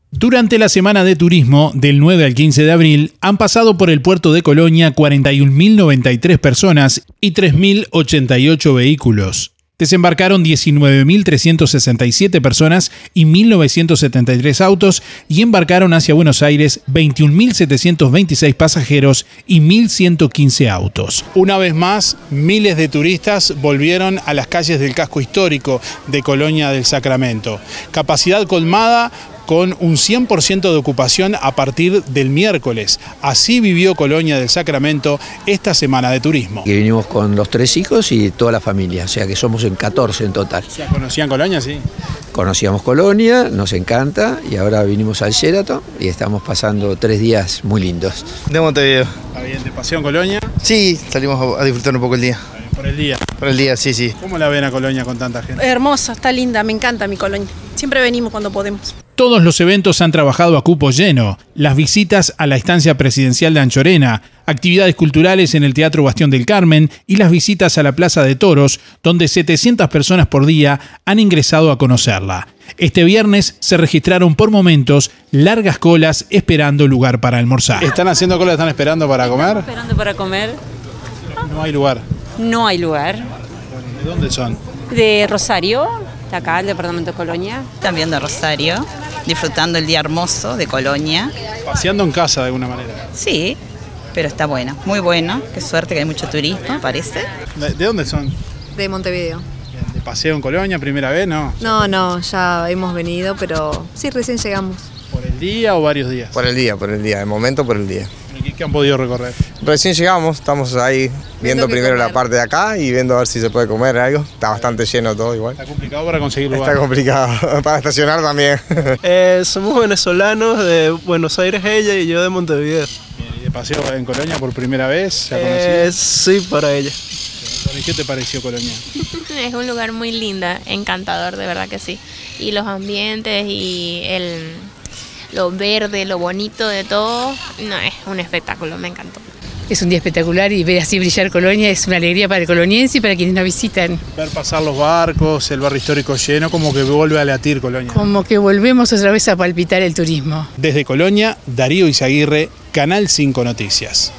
Durante la semana de turismo, del 9 al 15 de abril, han pasado por el puerto de Colonia 41.093 personas y 3.088 vehículos. Desembarcaron 19.367 personas y 1.973 autos y embarcaron hacia Buenos Aires 21.726 pasajeros y 1.115 autos. Una vez más, miles de turistas volvieron a las calles del casco histórico de Colonia del Sacramento. Capacidad colmada, con un 100% de ocupación a partir del miércoles. Así vivió Colonia del Sacramento esta semana de turismo. Y vinimos con los 3 hijos y toda la familia, o sea que somos en 14 en total. ¿Ya conocían Colonia, sí? Conocíamos Colonia, nos encanta, y ahora vinimos al Sheraton y estamos pasando 3 días muy lindos. De Montevideo. ¿Está bien de paseo en Colonia? Sí, salimos a disfrutar un poco el día. Por el día. Por el día, sí, sí. ¿Cómo la ven a Colonia con tanta gente? Hermosa, está linda, me encanta mi Colonia. Siempre venimos cuando podemos. Todos los eventos han trabajado a cupo lleno. Las visitas a la estancia presidencial de Anchorena, actividades culturales en el Teatro Bastión del Carmen y las visitas a la Plaza de Toros, donde 700 personas por día han ingresado a conocerla. Este viernes se registraron por momentos largas colas esperando lugar para almorzar. ¿Están haciendo cola, están esperando para comer? Esperando para comer. No hay lugar. No hay lugar. ¿De dónde son? De Rosario, de acá, el departamento de Colonia. También de Rosario, disfrutando el día hermoso de Colonia. Paseando en casa de alguna manera. Sí, pero está bueno, muy bueno. Qué suerte que hay mucho turismo, parece. ¿De dónde son? De Montevideo. ¿De paseo en Colonia, primera vez? No. No, ya hemos venido, pero sí, recién llegamos. ¿Por el día o varios días? Por el día, de momento por el día. ¿Qué han podido recorrer? Recién llegamos, estamos ahí viendo primero la parte de acá y viendo a ver si se puede comer algo. Está bastante lleno todo igual. ¿Está complicado para conseguir lugar? Está complicado, para estacionar también. Somos venezolanos, de Buenos Aires ella y yo de Montevideo. ¿Y de paseo en Colonia por primera vez? ¿Se sí, para ella. ¿Y qué te pareció Colonia? Es un lugar muy lindo, encantador, de verdad que sí. Y los ambientes y lo verde, lo bonito de todo, no, es un espectáculo, me encantó. Es un día espectacular y ver así brillar Colonia es una alegría para el coloniense y para quienes nos visitan. Ver pasar los barcos, el barrio histórico lleno, como que vuelve a latir Colonia. Como que volvemos otra vez a palpitar el turismo. Desde Colonia, Darío Izaguirre, Canal 5 Noticias.